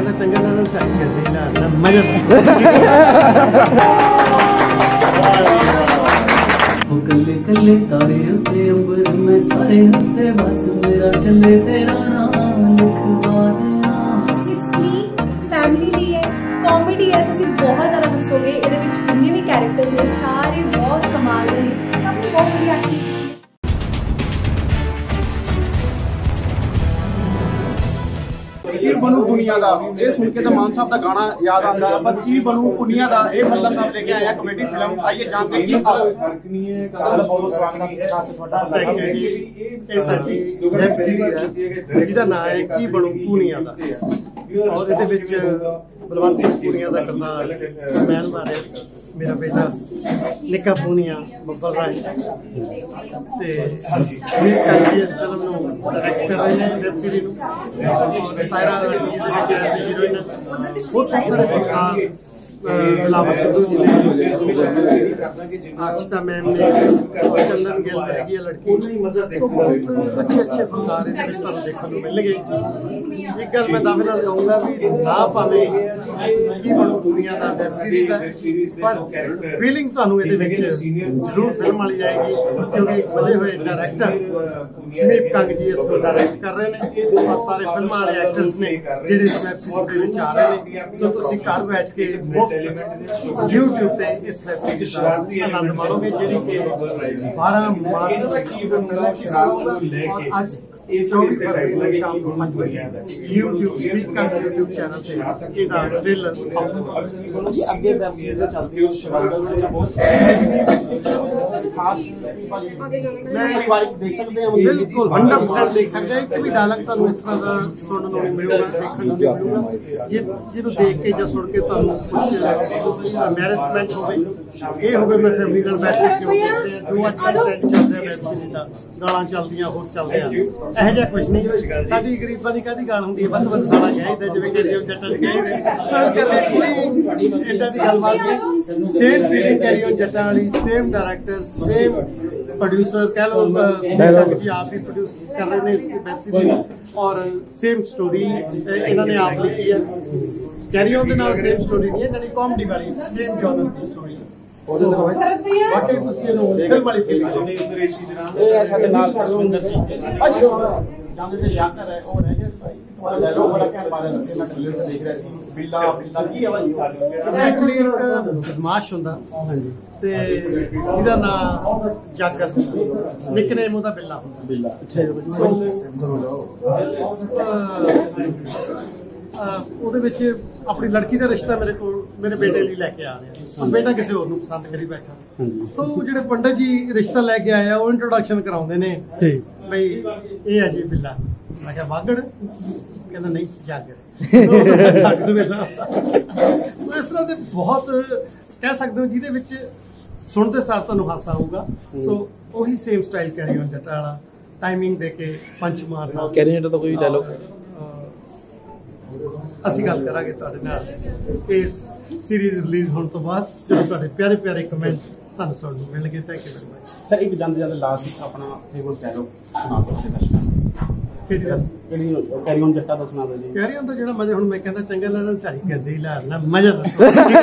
कहता चंगे ना साड़ी कर दी ना मजा वो कल्ले कल्ले तारे उत्ते अंबर में सारे हफ्ते बस मेरा चले तेरा नाम लिखवा दिया। फैमिली ਲਈ ਹੈ ਕਾਮੇਡੀ ਹੈ ਤੁਸੀਂ ਬਹੁਤ ਜ਼ਿਆਦਾ ਹੱਸੋਗੇ ਇਹਦੇ ਵਿੱਚ ਜਿੰਨੇ ਵੀ ਕੈਰੈਕਟਰਸ ਨੇ ਸਾਰੇ ਬਹੁਤ ਕਮਾਲ ਦੇ ਨੇ ਸਭ ਨੇ ਬਹੁਤ ਵਧੀਆ ਐਕਟਿੰਗ की बनू दुनिया का ये सुन के तो मान साहब का गाना याद आता है पर की बनू दुनिया का ये मल्ला साहब लेके आया कॉमेडी फिल्म आइए जानते हैं फर्क नहीं है बहुत स्वागत है ਤੁਹਾਡਾ ਇਹ ਸਾਡੀ ਵੈਬ ਸੀਰੀਜ਼ ਹੈ ਜਿਹਦਾ ਨਾਮ ਹੈ ਕੀ ਬਣੂ ਦੁਨੀਆ ਦਾ और ਇਹਦੇ ਵਿੱਚ ਬਲਵੰਤ ਸਿੰਘ ਪੂਨੀਆ ਦਾ ਕਿਰਦਾਰ ਮੈਂ ਮਾਰੇ ਮੇਰਾ ਬੇਟਾ ਨਿੱਕਾ ਪੂਨੀਆ ਬੱਬਲ ਰਾਏ ਤੇ ਇਹ ਇਸ ਫਿਲਮ ਨੂੰ ਡਾਇਰੈਕਟ ਕਰ ਰਹੇ ਨੇ ਵੈਬ ਸੀਰੀਜ਼ ਨੂੰ ਸਾਇਰਾ ਹੀਰੋਇਨ ਬਹੁਤ ਸਾਰੇ बिलावत सिद्धू जी ने अक्षता मैम ने और चंदन गिल हैगी लड़की तो बहुत अच्छे अच्छे फनकार देखने को मिल गए। एक गल मैं दावे नाल कहूँगा भी ना भावे की बनू दुनिया का वैब सीरीज है पर फीलिंग तुहानू इहदे विच जरूर फिल्म वाली जाएगी क्योंकि बने हुए डायरैक्टर समीप कंग जी इसको डायरैक्ट कर रहे हैं और सारे फिल्म वाले एक्टर्स ने जिहड़े इस वैब सीरीज दे विच आ रहे हैं सो तुसीं घर बैठ के YouTube पे इस वेब सीरीज का आनंद माणोगे जिहड़ी कि 12 मार्च तक और आज 24 फरवरी शाम को 5 बजे YouTube चैनल से ਇਹਦਾ ट्रेलर ਅੱਗੇ ਵੈਬ ਸੀਰੀਜ਼ ਚੱਲਦੀ ਹੈ मैं एक बार देख सकते हैं बिल्कुल 100% देख सकते हैं कि भी डायलॉग ਤੁਹਾਨੂੰ ਇਸ ਤਰ੍ਹਾਂ ਦਾ ਸੁਣਨ ਨੂੰ ਮਿਲੂਗਾ ਦੇਖਣ ਨੂੰ ਮਿਲੂਗਾ ਜਿਹਨੂੰ ਦੇਖ ਕੇ ਜਾਂ ਸੁਣ ਕੇ ਤੁਹਾਨੂੰ ਕੁਝ ਮੈਰਿਜਮੈਂਟ ਹੋਵੇ ਇਹ ਹੋਵੇ ਮੈਂ ਫੈਮਿਲੀ ਨਾਲ ਬੈਠ ਕੇ ਕਿਉਂ ਦੇਖਦੇ ਆ ਜੋ ਅੱਜ ਕੱਲ੍ਹ ਟ੍ਰੈਂਡ ਚੱਲ ਰਿਹਾ ਵੈਬ ਸੀਰੀਜ਼ ਦਾ ਗਾਲਾਂ ਚੱਲਦੀਆਂ ਹੋਰ ਚੱਲਦੇ ਆ ਇਹੋ ਜਿਹਾ ਕੁਝ ਨਹੀਂ ਸਾਡੀ ਗਰੀਬਾਂ ਦੀ ਕਾਹਦੀ ਗਾਲ ਹੁੰਦੀ ਹੈ ਵੱਧ ਵੱਧ ਸਾਲਾ ਚਾਹੀਦਾ ਜਿਵੇਂ ਕਿ ਜੱਟਾਂ ਦੀ ਕਹੀ ਸੋ ਇਸ ਕਰਕੇ ਕੋਈ ਏਦਾਂ ਦੀ ਗੱਲਬਾਤ ਨਹੀਂ ਸੇਮ ਫੀਲਿੰਗ ਕੈਰੀ ਜੱਟਾਂ ਵਾਲੀ सेम डायरेक्टर सेम प्रोड्यूसर कह लो जी आप ही प्रोड्यूस कर रहे हैं इस वेब सीरीज और सेम स्टोरी इन्होंने आप लिखी है कैरी ऑन दे नाल सेम स्टोरी नहीं है यानी कॉमेडी वाली सेम जॉनर की स्टोरी वाकई ਤੁਸੀਂ ਇਹਨੂੰ ਫਿਲਮ ਵਾਲੀ ਫੀਲਿੰਗ ਇਹ ਹੈ ਸਾਡੇ ਨਾਲ ਸੁੰਦਰ ਜੀ ਜਾਂਦੇ ਤੇ ਯਾਦ ਕਰ ਰਹੇ ਉਹ ਰਹਿ ਗਿਆ ਤੁਹਾਡਾ ਡਾਇਲੋਗ ਬੜਾ ਕਹਿ ਪਾ ਰਿਹਾ ਸੀ ਮੈਂ ਟ੍ਰੇਲਰ ਚ ਦੇਖ ਰਿਹਾ ਸੀ ਬਿੱਲਾ ਬਿੱਲਾ ਕੀ ਆਵਾਜ਼ ਐਕਚੁਅਲੀ ਇੱਕ ਬਦਮਾਸ਼ ਹੁੰਦਾ ਹਾਂਜੀ ਤੇ ਜਿਹਦਾ ਨਾਮ ਜਾਗਰ ਸੀ ਨਿਕਨੇਮ ਉਹਦਾ ਬਿੱਲਾ ਹੁੰਦਾ ਬਿੱਲਾ ਉਹਦੇ ਵਿੱਚ ਆਪਣੀ ਲੜਕੀ ਦਾ ਰਿਸ਼ਤਾ ਮੇਰੇ ਕੋਲ ਮੇਰੇ ਬੇਟੇ ਲਈ ਲੈ ਕੇ ਆ ਰਿਹਾ ਬੇਟਾ ਕਿਸੇ ਹੋਰ ਨੂੰ ਪਸੰਦ ਕਰੀ ਬੈਠਾ ਸੋ ਜਿਹੜੇ ਪੰਡਤ ਜੀ ਰਿਸ਼ਤਾ ਲੈ ਕੇ ਆਏ ਆ ਉਹ ਇੰਟਰੋਡਕਸ਼ਨ ਕਰਾਉਂਦੇ ਨੇ ਬਈ ਇਹ ਹੈ ਜੀ ਬਿੱਲਾ ਮੈਂ ਕਿਹਾ ਵਾਗੜ ਕਹਿੰਦਾ ਨਹੀਂ ਜਾਗਰ ਜਾਗਰ ਵੇਲਾ ਸੋ ਇਸ ਤਰ੍ਹਾਂ ਦੇ ਬਹੁਤ ਕਹਿ ਸਕਦੇ ਹੋ ਜਿਹਦੇ ਵਿੱਚ ਸੁਣਦੇ ਸਾਰ ਤੁਹਾਨੂੰ ਹਾਸਾ ਆਊਗਾ ਸੋ ਉਹੀ ਸੇਮ ਸਟਾਈਲ ਕੈਰੀ ਔਨ ਜੱਟਾਂ ਵਾਲਾ ਟਾਈਮਿੰਗ ਦੇ ਕੇ ਪੰਚ ਮਾਰਨਾ ਕੈਰੀ ਔਨ ਜੱਟਾਂ ਦਾ ਕੋਈ ਡਾਇਲੋਗ ਅਸੀਂ ਗੱਲ ਕਰਾਂਗੇ ਤੁਹਾਡੇ ਨਾਲ ਇਸ ਸੀਰੀਜ਼ ਰਿਲੀਜ਼ ਹੋਣ ਤੋਂ ਬਾਅਦ ਜਦੋਂ ਤੁਹਾਡੇ ਪਿਆਰੇ ਪਿਆਰੇ ਕਮੈਂਟ ਸਾਨੂੰ ਸੁਣਨ ਨੂੰ ਮਿਲਣਗੇ thank you very much sir ਇੱਕ ਜਾਂਦੇ ਜਾਂਦੇ ਲਾਸਟ ਆਪਣਾ ਫੇਵਰਟ ਡਾਇਲੋਗ ਸੁਣਾ ਦਿਓ ਕਿਹੜੀ ਗੱਲ ਕੈਰੀ ਔਨ ਜੱਟਾਂ ਦਾ ਸੁਣਾ ਦਿਓ ਜੀ ਕੈਰੀ ਔਨ ਤਾਂ ਜਿਹੜਾ ਮਜ਼ਾ ਹੁਣ ਮੈਂ ਕਹਿੰਦਾ ਚੰਗਾ ਲੱਗਦਾ ਸਾਡੀ ਕਰਦੇ ਹੀ ਲਾਰਨਾ ਮਜ਼ਾ ਦੱਸੋ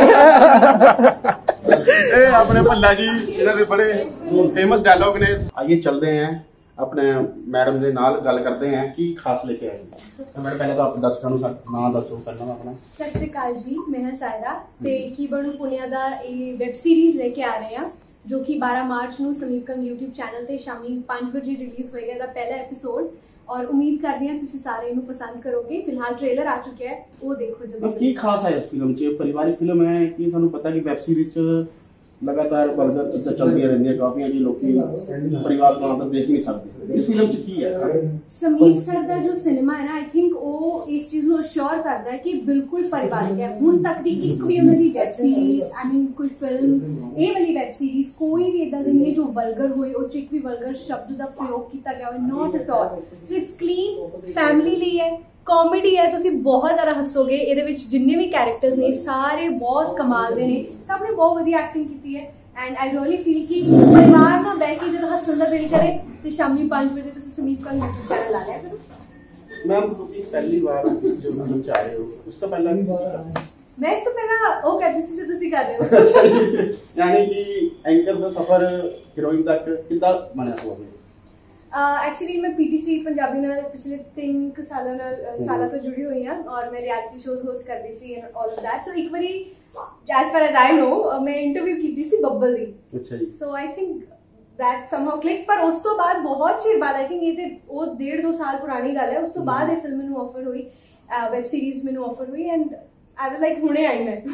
ਇਹ ਆਪਣੇ ਭੱਲਾ ਜੀ ਇਹਨਾਂ ਦੇ ਬੜੇ ਫੇਮਸ ਡਾਇਲੌਗ ਨੇ ਆइए चलते हैं अपने मैडम ਦੇ ਨਾਲ ਗੱਲ ਕਰਦੇ हैं ਕੀ ਖਾਸ ਲੈ ਕੇ ਆਏ मैडम पहले तो आप दर्शकों ਨੂੰ ਨਾਮ ਦੱਸੋ ਪਹਿਲਾਂ ਆਪਣਾ ਸਤਿ ਸ਼੍ਰੀ ਅਕਾਲ ਜੀ ਮੈਂ ਹਾਂ ਸਾਇਰਾ ਤੇ ਕੀ ਬਣੂ ਪੁਨੀਆ ਦਾ ਇਹ ਵੈਬ ਸੀਰੀਜ਼ ਲੈ ਕੇ ਆ ਰਹੇ ਹਾਂ ਜੋ ਕਿ 12 ਮਾਰਚ ਨੂੰ ਸਮੀਪ ਕੰਗ YouTube ਚੈਨਲ ਤੇ ਸ਼ਾਮੀ 5 ਵਜੇ ਰਿਲੀਜ਼ ਹੋਏਗਾ ਇਹਦਾ ਪਹਿਲਾ ਐਪੀਸੋਡ और उम्मीद करते हैं तुसी सारे इन्हू पसंद करोगे फिलहाल ट्रेलर आ चुका है वो देखो जल्दी की खास है इस फिल्म च परिवारिक फिल्म है कि थानू पता कि वेब सीरीज लगातार बर्गर चलती रहती काफी जी लोग परिवार को अंदर देख नहीं सकते इस फिल्म च की है समीप सर का जो सिनेमा है ना आई थिंक वो इस चीज को अश्योर करता है कि बिल्कुल परिवारिक है हुण तक दी एक भी उन्हां दी वेब सीरीज आई मीन कोई फिल्म ये वाली वेब सीरीज कोई भी इदां दी नहीं है जो वल्गर होए ओ च एक भी वल्गर शब्द दा प्रयोग किया गया हो not at all so it's clean family ਲਈ है कॉमेडी है तुसी बहुत ज़्यादा हसोगे ਇਹਦੇ ਵਿੱਚ जिन्ने भी कैरेक्टर्स ने सारे बहुत कमाल दे ने सब ने बहुत वधिया एक्टिंग की है एंड आई रियली फील कि परिवार नाल बैठ के जब हसन दा दिल करे तो शामी 5 बजे तुसी समीप का YouTube चैनल ला लिया करो मैम ਤੁਸੀਂ ਪਹਿਲੀ ਵਾਰ ਇਸ ਜੋ ਫਿਲਮ ਚ ਆਏ ਹੋ ਉਸ ਤੋਂ ਪਹਿਲਾਂ मैं इस तो पहला वो कहती सी जो तुसी कर रहे हो यानी कि एंकर ਦਾ ਸਫ਼ਰ ਹੀਰੋਇਨ ਤੱਕ ਕਿੱਦਾਂ ਬਣਿਆ ਹੋਵੇ एक्चुअली मैं पीटीसी पंजाबी नाल पिछले 3 सालों तो जुड़ी हुई हां और मैं रियलिटी शोज होस्ट करदी सी and all of that so एक बारी as far as I know मैं इंटरव्यू कीती सी बब्बल दी अच्छा जी so I think that somehow click पर उस तो बाद बहुत चिर बाद आई थिंक ये ते वो 1.5-2 साल पुरानी गल है उस तो बाद ये फिल्म मैनू ऑफर हुई वेब सीरीज मैनू ऑफर हुई एंड आई वाज लाइक हुणे आई मैं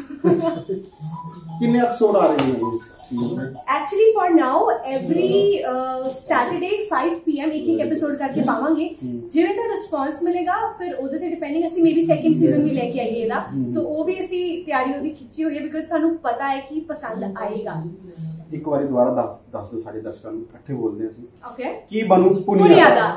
कितने एपिसोड आ रहे हैं actually for now every Saturday 5 PM एक एपिसोड करके पावांगे जिवें दा रिस्पांस मिलेगा फिर ओदे ते डिपेंडिंग ਅਸੀਂ मे बी सेकंड सीजन भी लेके आइए दा सो वो भी ਅਸੀਂ ਤਿਆਰੀ ਉਹਦੀ ਖਿੱਚੀ ਹੋਈ ਹੈ ਬਿਕਾਜ਼ ਸਾਨੂੰ ਪਤਾ ਹੈ ਕਿ ਪਸੰਦ ਆਏਗਾ ਇੱਕ ਵਾਰੀ ਦੁਬਾਰਾ ਦੱਸ ਦਿਓ ਸਾਡੇ ਦਰਸ਼ਕਾਂ ਨੂੰ ਇਕੱਠੇ ਬੋਲਦੇ ਅਸੀਂ ਓਕੇ ਕੀ ਬਣੂ ਪੁਨੀਆ ਦਾ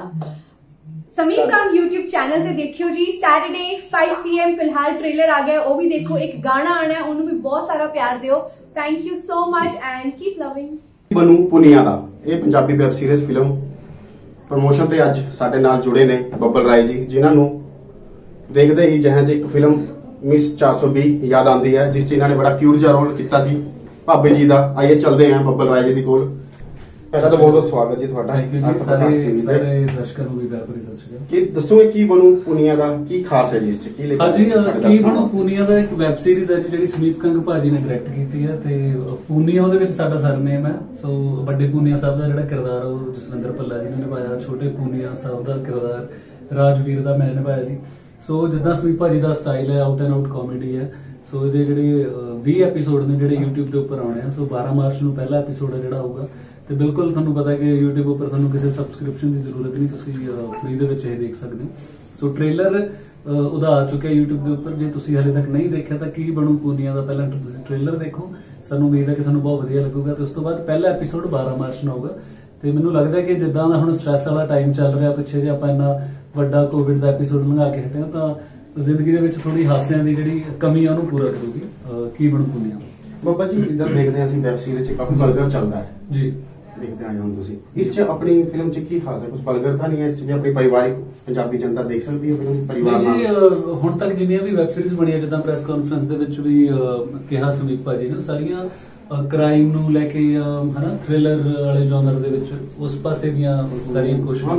समीप काम YouTube चैनल ते देखियो जी सैटरडे 5 PM फिलहाल ट्रेलर आ गया वो भी देखो एक गाना आना है उन्हें भी बहुत सारा प्यार दियो thank you so much and keep loving Banu Punia दा ਇਹ Punjabi web series film promotion ਤੇ ਅੱਜ ਸਾਡੇ ਨਾਲ ਜੁੜੇ ਨੇ ਬੱਬਲ ਰਾਏ ਜੀ ਜਿਨ੍ਹਾਂ ਨੂੰ ਦੇਖਦੇ ਹੀ ਜਹਾਂ 'ਚ ਇੱਕ ਫਿਲਮ ਮਿਸ 420 ਯਾਦ ਆਉਂਦੀ ਹੈ ਜਿਸ 'ਚ ਇਹਨਾਂ ਨੇ ਬੜਾ ਕਿਊਟ ਜਿਹਾ ਰੋਲ ਕੀਤਾ ਸੀ ਭਾਬੇ ਜੀ ਦਾ ਆਈਏ ਚੱਲਦੇ ਆਂ ਬੱਬਲ ਰਾਏ ਜੀ ਦੀ ਕੋਲ ਪਹਿਲਾਂ ਤਾਂ ਬਹੁਤ ਸਵਾਗਤ ਜੀ ਤੁਹਾਡਾ ਥੈਂਕ ਯੂ ਜੀ ਸਾਰੇ ਦਰਸ਼ਕਾਂ ਨੂੰ ਵੀ ਪਿਆਰ ਭਰੀ ਸਤਿ ਸ਼੍ਰੀ ਅਕਾਲ ਕੀ ਦੱਸੋਗੇ ਕੀ ਬਣੂ ਪੁਨੀਆ ਦਾ ਕੀ ਖਾਸ ਹੈ ਜੀ ਇਸ 'ਚ ਕੀ ਲਿਖਿਆ ਹਾਂਜੀ ਕੀ ਬਣੂ ਪੁਨੀਆ ਦਾ ਇੱਕ ਵੈਬ ਸੀਰੀਜ਼ ਹੈ ਜਿਹੜੀ ਸਮੀਪ ਕੰਗ ਭਾਜੀ ਨੇ ਡਾਇਰੈਕਟ ਕੀਤੀ ਹੈ ਤੇ ਪੁਨੀਆ ਉਹਦੇ ਵਿੱਚ ਸਾਡਾ ਸਰਨੇਮ ਹੈ ਸੋ ਵੱਡੇ ਪੁਨੀਆ ਸਾਹਿਬ ਦਾ ਜਿਹੜਾ ਕਿਰਦਾਰ ਉਹ ਜਸਵਿੰਦਰ ਭੱਲਾ ਜੀ ਨੇ ਨਿਭਾਇਆ ਛੋਟੇ ਪੁਨੀਆ ਸਾਹਿਬ ਦਾ ਕਿਰਦਾਰ ਰਾਜਵੀਰ ਦਾ ਮੈਂ ਨਿਭਾਇਆ ਜੀ ਸੋ ਜਿੱਦਾਂ ਸਮੀਪ ਭਾਜੀ ਦਾ ਸਟਾਈਲ ਹੈ ਆਊਟ ਐਂਡ ਆਊਟ ਕਾਮੇਡੀ ਹੈ ਸੋ ਇਹਦੇ ਜਿਹੜੇ 20 ਐਪੀਸੋਡ ਨੇ ਜਿਹੜੇ YouTube ਦੇ ਉੱਪਰ ਆਉਣੇ ਆ ਸੋ 12 ਮਾਰਚ ਨੂੰ ਪਹਿਲਾ ਐਪੀਸੋਡ ਹੈ ਜਿਹੜਾ ਆਊਗਾ ਤੇ ਬਿਲਕੁਲ ਤੁਹਾਨੂੰ ਪਤਾ ਹੈ ਕਿ YouTube ਉੱਪਰ ਤੁਹਾਨੂੰ ਕਿਸੇ ਸਬਸਕ੍ਰਿਪਸ਼ਨ ਦੀ ਜ਼ਰੂਰਤ ਨਹੀਂ ਤੁਸੀਂ ਫ੍ਰੀ ਦੇ ਵਿੱਚ ਇਹ ਦੇਖ ਸਕਦੇ ਹੋ ਸੋ ਟ੍ਰੇਲਰ ਉਹਦਾ ਆ ਚੁੱਕਿਆ YouTube ਦੇ ਉੱਪਰ ਜੇ ਤੁਸੀਂ ਹਲੇ ਤੱਕ ਨਹੀਂ ਦੇਖਿਆ ਤਾਂ ਕੀ ਬਣੂ ਪੁਨੀਆ ਦਾ ਪਹਿਲਾਂ ਤੁਸੀਂ ਟ੍ਰੇਲਰ ਦੇਖੋ ਸਾਨੂੰ ਉਮੀਦ ਹੈ ਕਿ ਤੁਹਾਨੂੰ ਬਹੁਤ ਵਧੀਆ ਲੱਗੂਗਾ ਤੇ ਉਸ ਤੋਂ ਬਾਅਦ ਪਹਿਲਾ ਐਪੀਸੋਡ 12 ਮਾਰਚ ਨੂੰ ਆਊਗਾ ਤੇ ਮੈਨੂੰ ਲੱਗਦਾ ਕਿ ਜਿੱਦਾਂ ਦਾ ਹੁਣ ਸਟ੍ਰੈਸ ਵਾਲਾ ਟਾਈਮ ਚੱਲ ਰਿਹਾ ਪਿੱਛੇ ਜੇ ਆਪਾਂ ਇੰਨਾ ਵੱਡਾ ਕੋਵਿਡ ਦਾ ਐਪੀਸੋਡ ਲੰਘਾ ਕੇ ਹਟੇ ਤਾਂ ਜ਼ਿੰਦਗੀ ਦੇ ਵਿੱਚ ਥੋੜੀ ਹਾਸਿਆਂ ਦੀ ਜਿਹੜੀ ਕਮੀ ਆ ਉਹਨੂੰ ਪੂਰਾ ਕਰੂਗੀ ਕੀ ਬਣੂ ਪੁਨੀਆ ਬਾਬਾ ਜੀ ਜਿੱਦਾਂ ਦੇਖਦੇ ਹਾਂ ਅਸੀਂ ਵੈਬ ਸੀਰੀਜ਼ 'ਚ ਕਾਫੀ ਬਲਗਰ ਚੱਲਦਾ ਹੈ ਜੀ ਦੇਖਦੇ ਆਏ ਹੁਣ ਤੁਸੀਂ ਇਸ 'ਚ ਆਪਣੀ ਫਿਲਮ 'ਚ ਕੀ ਖਾਸ ਹੈ ਕੁਝ ਬਲਗਰ ਤਾਂ ਨਹੀਂ ਹੈ ਇਸ 'ਚ ਵੀ ਆਪਣੀ ਪਰਿਵਾਰਿਕ ਪੰਜਾਬੀ ਜਨਤਾ ਦੇਖ ਸਕਦੀ ਹੈ ਫਿਲਮ ਪਰਿਵਾਰ ਨਾਲ ਹੁਣ ਤੱਕ ਜਿੰਨੀਆਂ ਵੀ ਵੈਬ ਸੀਰੀਜ਼ ਬਣੀਆਂ ਜਿੱਦਾਂ ਪ੍ਰੈਸ ਕਾਨਫਰੰਸ ਦੇ ਵਿੱਚ ਵੀ ਕਿਹਾ ਸਮੀਪ ਭਾਜੀ ਨੇ ਸਾਰੀਆਂ ਕ੍ਰਾਈਮ ਨੂੰ ਲੈ ਕੇ ਹਨਾ ਥ੍ਰਿਲਰ ਵਾਲੇ ਜਨਰ ਦੇ ਵਿੱਚ ਉਸ ਪਾਸੇ ਦੀਆਂ ਸਾਰੀਆਂ ਕੋਸ਼ਿਸ਼ਾਂ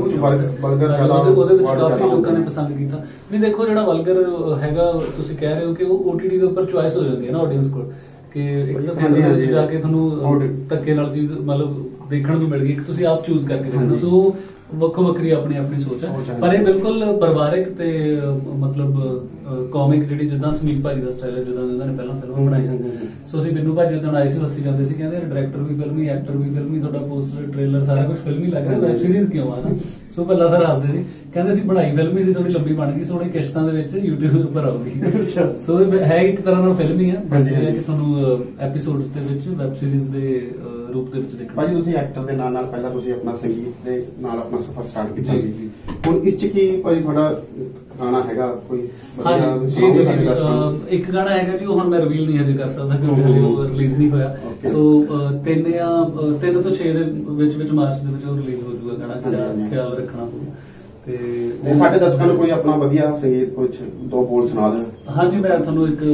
ਉਹਦੇ ਵਿੱਚ ਕਾਫੀ ਲੋਕਾਂ ਨੇ ਪਸੰਦ ਕੀਤਾ ਨਹੀਂ ਦੇਖੋ ਜਿਹੜਾ ਵਲਗਰ ਹੈਗਾ ਤੁਸੀਂ ਕਹਿ ਰਹੇ ਹੋ ਕਿ ਉਹ OTT ਦੇ ਉੱਪਰ ਚੁਆਇਸ ਹੋ ਜਾਂਦੀ ਹੈ ਨਾ ਆਡੀਅנס ਕੋਲ ਕਿ ਇੱਕ ਤਾਂ ਥੀਏਟਰ ਵਿੱਚ ਜਾ ਕੇ ਤੁਹਾਨੂੰ ਧੱਕੇ ਨਾਲ ਚੀਜ਼ ਮਤਲਬ ਦੇਖਣ ਨੂੰ ਮਿਲ ਗਈ ਇੱਕ ਤੁਸੀਂ ਆਪ ਚੂਜ਼ ਕਰਕੇ ਦੇਖੋ ਸੋ ਵੱਖੋ ਵੱਖਰੀ ਆਪਣੀ ਸੋਚ ਹੈ ਪਰ ਇਹ ਬਿਲਕੁਲ ਪਰਿਵਾਰਿਕ ਤੇ ਮਤਲਬ ਕਾਮਿਕ ਜਿਹੜੀ ਜਿੱਦਾਂ ਸਮੀਪ ਭਾਜੀ ਦਾ ਸਟਾਈਲ ਹੈ ਜਿੱਦਾਂ ਉਹਨਾਂ ਨੇ ਪਹਿਲਾਂ ਫਿਲਮ ਬਣਾਈ ਸੋ ਅਸੀਂ ਬਿੰਨੂ ਭਾਜੀ ਜਦੋਂ ਆਏ ਸੀ ਅਸੀਂ ਜਾਂਦੇ ਸੀ ਕਹਿੰਦੇ ਡਾਇਰੈਕਟਰ ਵੀ ਫਿਲਮੀ ਐਕਟਰ ਵੀ ਫਿਲਮੀ ਤੁਹਾਡਾ ਪੋਸਟਰ ਟ੍ਰੇਲਰ ਸਾਰਾ ਕੁਝ ਫਿਲਮੀ ਲੱਗ ਰਿਹਾ ਵੈਬ ਸੀਰੀਜ਼ ਕਿਉਂ ਆ ਨਾ ਸੋ ਭੱਲਾ ਸਰ ਹੱਸਦੇ ਸੀ ਕਹਿੰਦੇ ਸੀ ਬਣਾਈ ਫਿਲਮੀ ਸੀ ਥੋੜੀ ਲੰਬੀ ਬਣ ਗਈ ਸੋਹਣੀ ਕਿਸ਼ਤਾਂ ਦੇ ਵਿੱਚ YouTube ਉੱਪਰ ਆਉਗੀ ਸੋ ਹੈ ਇੱਕ ਤਰ੍ਹਾਂ ਨਾਲ ਫਿਲਮ ਹੀ ਆ ਹੈ ਕਿ ਤੁਹਾਨੂੰ ਐਪੀਸੋਡਸ ਦੇ ਵਿੱਚ ਵੈਬ ਸੀਰੀਜ਼ ਦੇ ਰੂਪ ਦੇ ਵਿੱਚ ਦੇਖਣਾ ਭਾਜੀ ਤੁਸੀਂ ਐਕਟਰ ਦੇ ਨਾਲ ਪਹਿਲਾਂ ਤੁਸੀਂ ਆਪਣਾ ਸੰਗੀਤ ਦੇ ਨਾਲ ਆਪਣਾ ਸਫ਼ਰ ਸਟਾਰਟ ਕੀਤਾ ਸੀ ਹੁਣ ਇਸ 'ਚ ਕੀ ਭਾਜੀ ਤੁਹਾਡਾ ਗਾਣਾ ਹੈਗਾ ਕੋਈ ਇੱਕ ਗਾਣਾ ਹੈਗਾ ਜੀ ਉਹ ਹੁਣ ਮੈਂ ਰਿਵੀਲ ਨਹੀਂ ਹਜੇ ਕਰ ਸਕਦਾ ਕਿਉਂਕਿ ਹਲੇ ਉਹ ਰਿਲੀਜ਼ ਨਹੀਂ ਹੋਇਆ ਸੋ 3 ਤੋਂ 6 ਦੇ ਵਿੱਚ ਮਾਰਚ ਦੇ ਵਿੱਚ ਉਹ ਰਿਲੀਜ਼ ਹੋ ਜਾਊਗਾ ਗਾਣਾ ਖਿਆਲ ਰੱਖਣਾ ਪਊ ਤੇ ਸਾਡੇ ਦਰਸ਼ਕਾਂ ਨੂੰ ਕੋਈ ਆਪਣਾ ਵਧੀਆ ਸੰਗੀਤ ਕੁਝ ਦੋ ਬੋਲ ਸੁਣਾ ਦਿਓ ਹਾਂਜੀ ਮੈਂ ਤੁਹਾਨੂੰ ਇੱਕ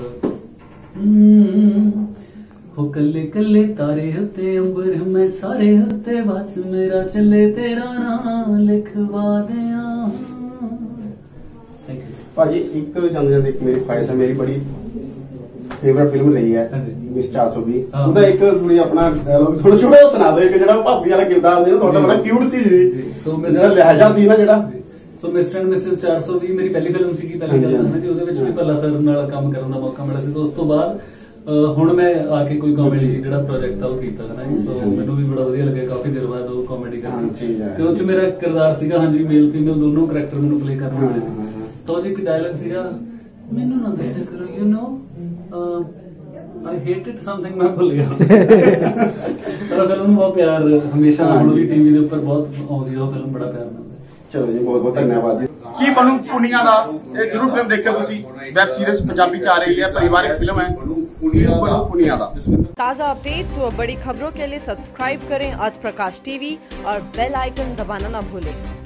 ਹੋ ਕੱਲੇ ਕੱਲੇ ਤਾਰੇ ਉੱਤੇ ਅੰਬਰ ਮੈਂ ਸਾਰੇ ਉੱਤੇ ਵਸ ਮੇਰਾ ਚੱਲੇ ਤੇਰਾ ਨਾਂ ਲਿਖਵਾ ਦਿਆਂ ਥੈਂਕ ਯੂ ਭਾਜੀ ਇੱਕ ਜਾਂਦੇ ਇੱਕ ਮੇਰੀ ਖਾਹਿਸ਼ ਹੈ ਮੇਰੀ ਬੜੀ ਫੇਵਰਟ ਫਿਲਮ ਰਹੀ ਹੈ ਮਿਸ 420 ਉਹਦਾ ਇੱਕ ਥੋੜੀ ਆਪਣਾ ਡਾਇਲੌਗ ਥੋੜਾ ਛੋਟਾ ਸੁਣਾ ਦਿਓ ਇੱਕ ਜਿਹੜਾ ਭਾਬੀ ਵਾਲਾ ਕਿਰਦਾਰ ਸੀ ਤੁਹਾਡਾ ਬੜਾ ਕਿਊਟ ਸੀ ਜੀ ਸੋ ਮੇਰਾ ਲਹਿਜਾ ਸੀ ਨਾ ਜਿਹੜਾ ਸੋ ਮਿਸਟਰ ਐਂਡ ਮਿਸਿਸ 420 ਮੇਰੀ ਪਹਿਲੀ ਫਿਲਮ ਸੀਗੀ ਪਹਿਲੀ ਗੱਲ ਹੈ ਜੀ ਉਹਦੇ ਵਿੱਚ ਵੀ ਭੱਲਾ ਸਰ ਨਾਲ ਕੰਮ ਕਰਨ ਦਾ ਮੌਕਾ ਮਿਲਿਆ ਸੀ ਉਸ ਤੋਂ ਬਾਅਦ ਹੁਣ ਮੈਂ ਆ ਕੇ ਕੋਈ ਕਾਮੇਡੀ ਜਿਹੜਾ ਪ੍ਰੋਜੈਕਟ ਆ ਉਹ ਕੀਤਾ ਹੈ ਨਾ ਸੋ ਮੈਨੂੰ ਵੀ ਬੜਾ ਵਧੀਆ ਲੱਗਿਆ ਕਾਫੀ ਦੇਰ ਬਾਅਦ ਉਹ ਕਾਮੇਡੀ ਕਰਨਾ ਤੇ ਉਹ 'ਚ ਮੇਰਾ ਕਿਰਦਾਰ ਸੀਗਾ ਹਾਂਜੀ ਮੇਲ ਫੀਮੇਲ ਦੋਨੋਂ ਕਰੈਕਟਰ ਮੈਨੂੰ ਪਲੇ ਕਰਨੇ ਮਿਲੇ ਸੀ ਤਾਂ ਉਹ 'ਚ ਇੱਕ ਡਾਇਲੌਗ ਸੀਗਾ ਮੈਨੂੰ ਨਾ ਦੱਸਿਆ ਕਰੋ you know I hated something ਮੈਂ ਭੁੱਲ ਗਿਆ ਪਰ ਫਿਲਮ ਨੂੰ ਬਹੁਤ ਪਿਆਰ ਹਮੇਸ਼ਾ ਹੁਣ ਵੀ ਟੀਵੀ ਦੇ ਉੱਪਰ ਬਹੁਤ ਆਉਂਦੀ ਹੈ ਉਹ ਫਿਲਮ ਬੜਾ ਪਿਆਰ ਮਿਲਦਾ ਚਲੋ ਜੀ ਬਹੁਤ ਬਹੁਤ ਧੰਨਵਾਦ ਜੀ ਕੀ ਬਣੂ ਪੁਨੀਆ ਦਾ ਇਹ ਜਰੂਰ ਫਿਲਮ ਦੇਖਿਓ ਤੁਸੀਂ ਵੈਬ ਸੀਰੀਜ਼ ਪੰਜਾਬੀ ਚ ਆ ਰਹੀ ਹੈ पारिवारिक फिल्म है पुनिया दा ताज़ा अपडेट्स व बड़ी खबरों के लिए सब्सक्राइब करें आज प्रकाश टीवी और बेल आइकन दबाना ना भूलें।